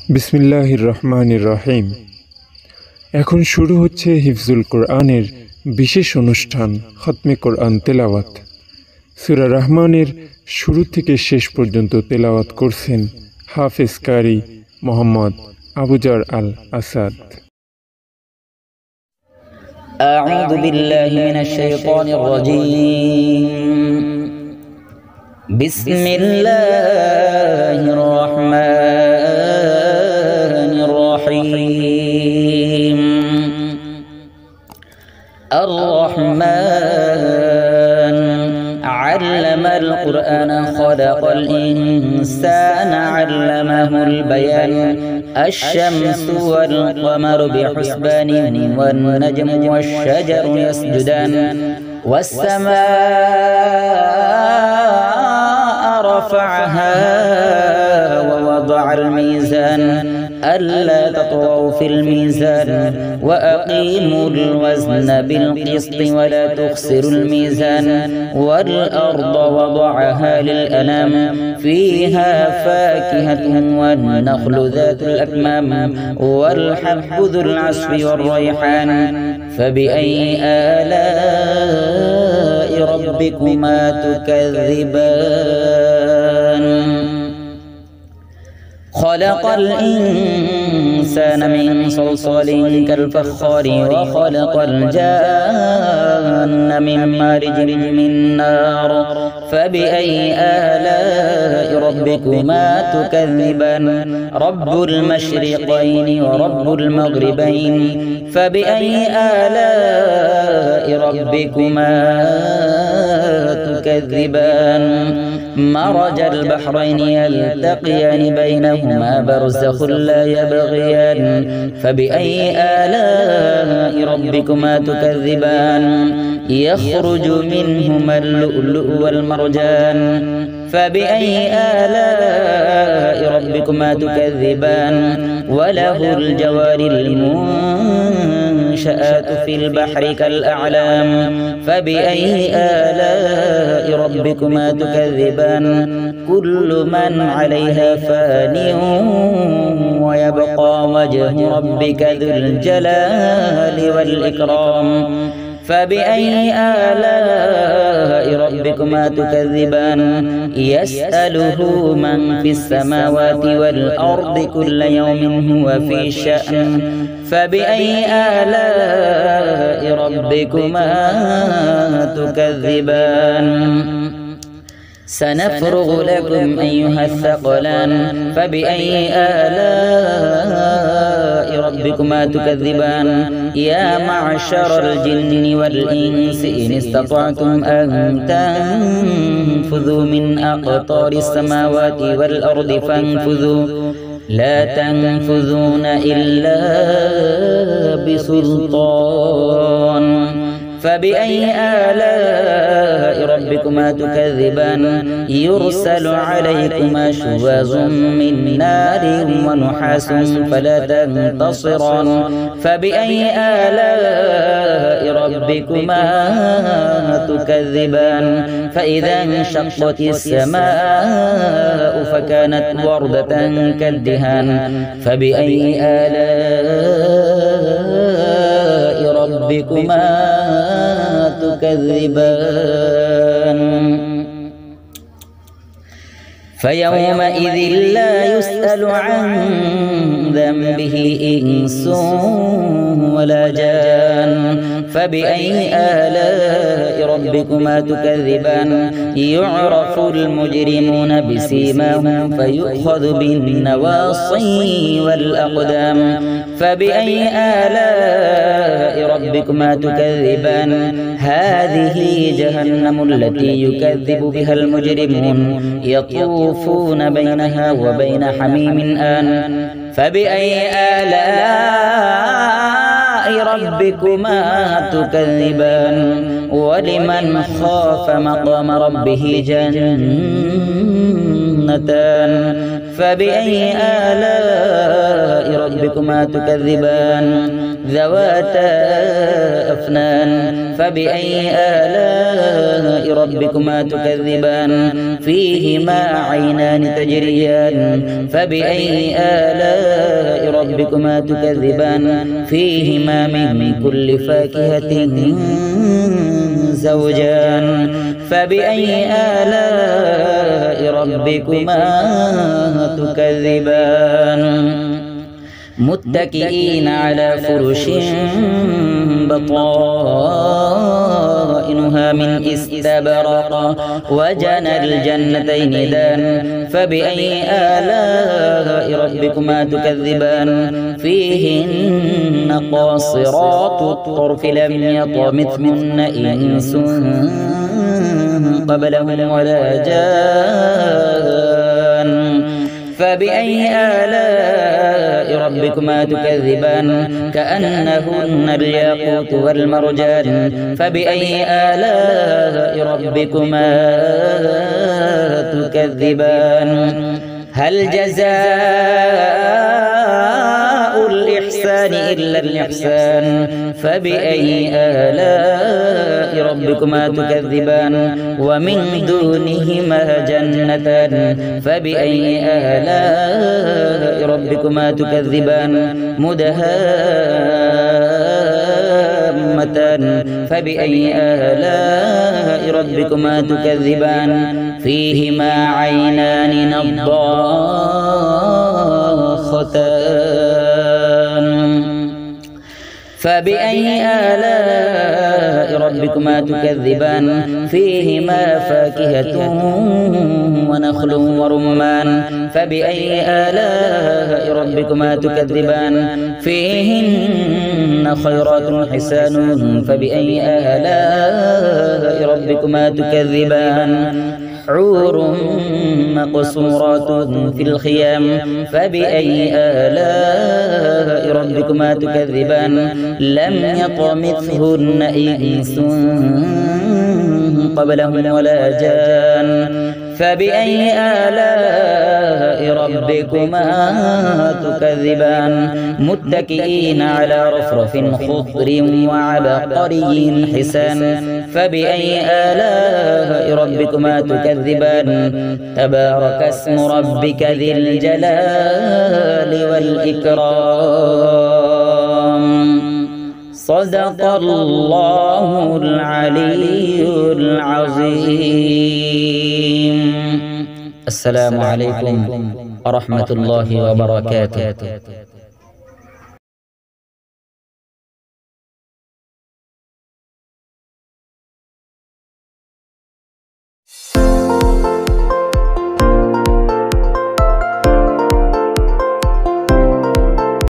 বিসমিল্লাহির রহমানির রহিম। এখন শুরু হচ্ছে হিফজুল কোরআনের বিশেষ অনুষ্ঠান খতমে কোরআন তেলাওয়াত। সূরা রহমানের শুরু থেকে শেষ পর্যন্ত তেলাওয়াত করছেন হাফেজ কারি মোহাম্মদ আবুজার আল আসাদ। أعوذ بالله من الشيطان الرجيم. بسم الله الرحمن الرحيم. الرحمن علم القرآن خلق الإنسان علمه البيان. الشمس والقمر بحسبان والنجم والشجر يسجدان والسماء رفعها ووضع الميزان ألا تطغوا في الميزان وأقيموا الوزن بالقسط ولا تخسروا الميزان والأرض وضعها للأنام فيها فاكهة والنخل ذات الأكمام والحب ذو العصف والريحان فبأي آلاء ربكما تكذبان. خلق الإنسان من صلصال كالفخار وخلق الجان من مارج من نار فبأي آلاء ربكما تكذبان. رب المشرقين ورب المغربين فبأي آلاء ربكما تكذبان. مرج البحرين يلتقيان بينهما برزخ لا يبغيان فبأي آلاء ربكما تكذبان. يخرج منهما اللؤلؤ والمرجان فبأي آلاء ربكما تكذبان. وله الجوار المنشآت في البحر كالأعلام فبأي آلاء ربكما تكذبان. كل من عليها فان ويبقى وجه ربك ذو الجلال والإكرام فبأي آلاء ربكما تكذبان. يسأله من في السماوات والأرض كل يوم هو في شأن فبأي آلاء ربكما تكذبان. سنفرغ لكم أيها الثقلان فبأي آلاء ربكما تكذبان. يا معشر الجن والإنس إن استطعتم أن تنفذوا من أقطار السماوات والأرض فانفذوا لا تنفذون إلا بسلطان فبأي آلاء ربكما تكذبان. يرسل عليكما شواظ من نار ونحاس فلا تنتصران فبأي آلاء ربكما تكذبان. فإذا انشقت السماء فكانت وردة كالدهان فبأي آلاء ربكما تكذبان. فيومئذ لا يسأل عن ذنبه إنس ولا جان فبأي آلاء ربكما تكذبان. يعرف المجرمون بسيماهم فيؤخذ بالنواصي والأقدام فبأي آلاء ربكما تكذبان. هذه جهنم التي يكذب بها المجرمون يطوفون بينها وبين حميم آن فبأي آلاء ربكما تكذبان. ولمن خاف مقام ربه جنتان فبأي آلاء ربكما تكذبان. ذواتا أفنان فبأي آلاء ربكما تكذبان. فيهما عينان تجريان فبأي آلاء ربكما تكذبان فيهما من كل فاكهة زوجان فبأي آلاء ربكما تكذبان متكئين على فرش بطائنها من استبرق وجنى الجنتين دان فبأي آلاء ربكما تكذبان فيهن قاصرات الطرف لم يطمثهن إنس قبلهم ولا جان فبأي آلاء ربكما تكذبان كأنهن الياقوت والمرجان فبأي آلاء ربكما تكذبان هل جزاء الإحسان إلا الإحسان فبأي آلاء ربكما تكذبان ومن دونهما جنتان فبأي آلاء ربكما تكذبان مدهامتان فبأي آلاء ربكما تكذبان فيهما عينان نضاختان فبأي آلاء ربكما تكذبان فيهما فاكهة ونخل ورمان فبأي آلاء ربكما تكذبان فيهن خيرات حسان فبأي آلاء ربكما تكذبان حور مقصورات في الخيام فبأي آلاء ربكما تكذبان لم يطمثهن إنس قبلهم ولا جان فبأي آلاء ربكما تكذبان متكئين على رفرف خضر وعبقري حسان فبأي آلاء ربكما تكذبان تبارك اسم ربك ذي الجلال والإكرام صدق الله العلي العظيم. السلام عليكم ورحمة الله وبركاته.